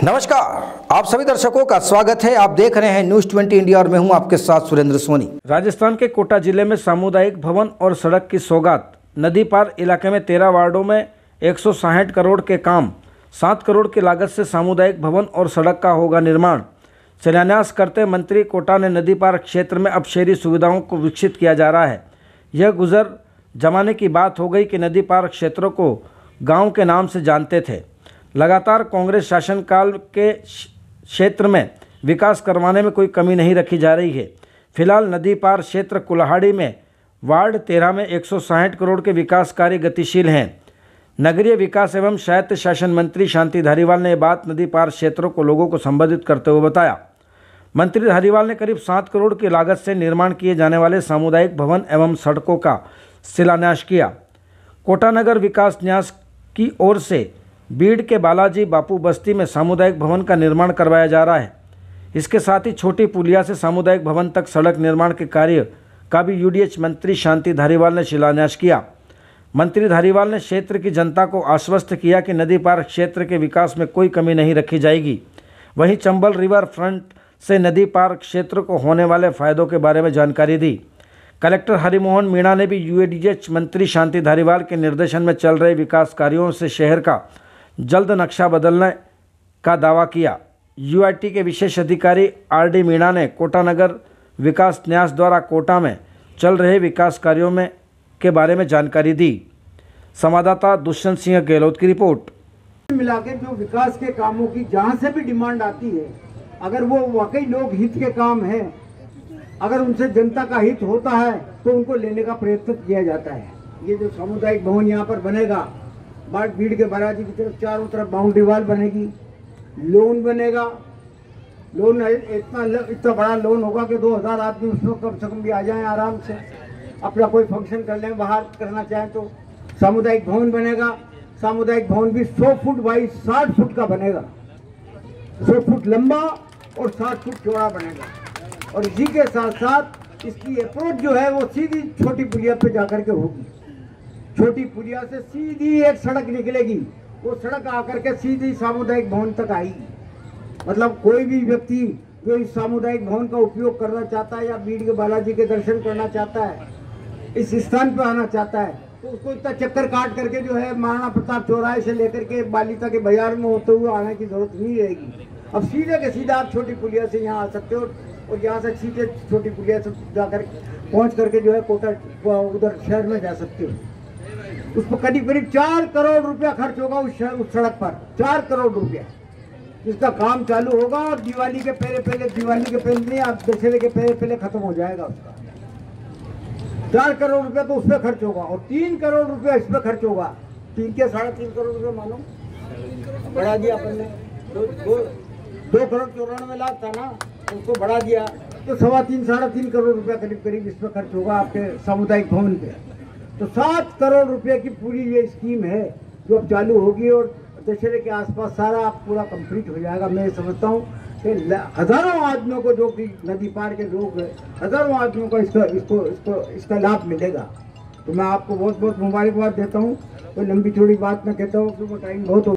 नमस्कार, आप सभी दर्शकों का स्वागत है। आप देख रहे हैं न्यूज़ 20 इंडिया और मैं हूं आपके साथ सुरेंद्र सोनी। राजस्थान के कोटा जिले में सामुदायिक भवन और सड़क की सौगात। नदी पार इलाके में 13 वार्डों में 160 करोड़ के काम, 7 करोड़ की लागत से सामुदायिक भवन और सड़क का होगा निर्माण। शिलान्यास करते मंत्री कोटा ने नदी पार क्षेत्र में अब शहरी सुविधाओं को विकसित किया जा रहा है। यह गुजर जमाने की बात हो गई कि नदी पार क्षेत्रों को गाँव के नाम से जानते थे। लगातार कांग्रेस शासनकाल के क्षेत्र में विकास करवाने में कोई कमी नहीं रखी जा रही है। फिलहाल नदी पार क्षेत्र कुल्हाड़ी में वार्ड 13 में 160 करोड़ के विकास कार्य गतिशील हैं। नगरीय विकास एवं स्वायत्त शासन मंत्री शांति धारीवाल ने यह बात नदी पार क्षेत्रों को लोगों को संबोधित करते हुए बताया। मंत्री धारीवाल ने करीब 7 करोड़ की लागत से निर्माण किए जाने वाले सामुदायिक भवन एवं सड़कों का शिलान्यास किया। कोटा नगर विकास न्यास की ओर से बीड़ के बालाजी बापू बस्ती में सामुदायिक भवन का निर्माण करवाया जा रहा है। इसके साथ ही छोटी पुलिया से सामुदायिक भवन तक सड़क निर्माण के कार्य का भी यूडीएच मंत्री शांति धारीवाल ने शिलान्यास किया। मंत्री धारीवाल ने क्षेत्र की जनता को आश्वस्त किया कि नदी पार क्षेत्र के विकास में कोई कमी नहीं रखी जाएगी। वहीं चंबल रिवर फ्रंट से नदी पार क्षेत्र को होने वाले फायदों के बारे में जानकारी दी। कलेक्टर हरिमोहन मीणा ने भी यूडीएच मंत्री शांति धारीवाल के निर्देशन में चल रहे विकास कार्यों से शहर का जल्द नक्शा बदलने का दावा किया। यूआईटी के विशेष अधिकारी आरडी मीणा ने कोटा नगर विकास न्यास द्वारा कोटा में चल रहे विकास कार्यों में के बारे में जानकारी दी। संवाददाता दुष्यंत सिंह गहलोत की रिपोर्ट। मिला के जो विकास के कामों की जहाँ से भी डिमांड आती है, अगर वो वाकई लोग हित के काम है, अगर उनसे जनता का हित होता है तो उनको लेने का प्रयत्न किया जाता है। ये जो सामुदायिक भवन यहाँ पर बनेगा, बाट भीड़ के बराजी की तरफ चारों तरफ बाउंड्री वाल बनेगी, लोन बनेगा। लोन इतना बड़ा लोन होगा कि 2000 आदमी उसमें कम से कम भी आ जाएं आराम से, अपना कोई फंक्शन कर लें, बाहर करना चाहें तो। सामुदायिक भवन बनेगा। सामुदायिक भवन भी 100 फुट बाई 60 फुट का बनेगा, 100 फुट लंबा और 60 फुट चौड़ा बनेगा। और इसी के साथ साथ इसकी अप्रोच जो है वो सीधी छोटी पुलिया पे जाकर के होगी। छोटी पुलिया से सीधी एक सड़क निकलेगी, वो सड़क आकर के सीधी सामुदायिक भवन तक आएगी। मतलब कोई भी व्यक्ति जो इस सामुदायिक भवन का उपयोग करना चाहता है या बीड़ के बालाजी के दर्शन करना चाहता है, इस स्थान पर आना चाहता है, तो उसको इतना चक्कर काट करके जो है महाराणा प्रताप चौराहे से लेकर के बालिता के बाजार में होते हुए आने की जरूरत नहीं रहेगी। अब सीधे के सीधा आप छोटी पुलिया से यहाँ आ सकते हो और यहाँ से सीधे छोटी पुलिया से जाकर पहुँच करके जो है कोटा उधर शहर में जा सकते हो। उस पर करीब 4 करोड़ रुपया खर्च होगा उस सड़क पर, 4 करोड़ रुपया। इसका काम चालू होगा और दिवाली के पहले नहीं, आप दशहरे के पहले खत्म हो जाएगा उसका। 4 करोड़ रुपया तो उस पर खर्च होगा और 3 करोड़ रुपया इस पर खर्च होगा। 3 के 3.5 करोड़ रुपये मानो बढ़ा दिया अपन ने। 2 करोड़ 94 लाख था ना, उसको बढ़ा दिया तो 3.5 करोड़ रुपया करीब इस पर खर्च होगा आपके सामुदायिक भवन पे। तो 7 करोड़ रुपए की पूरी ये स्कीम है जो अब चालू होगी और दशहरे के आसपास सारा पूरा कंप्लीट हो जाएगा। मैं समझता हूँ कि हजारों आदमियों को, जो कि नदी पार के लोग हैं, हजारों आदमियों को इसका लाभ मिलेगा। तो मैं आपको बहुत बहुत मुबारकबाद देता हूँ। कोई लंबी चौड़ी बात मैं कहता हूँ कि वो टाइम बहुत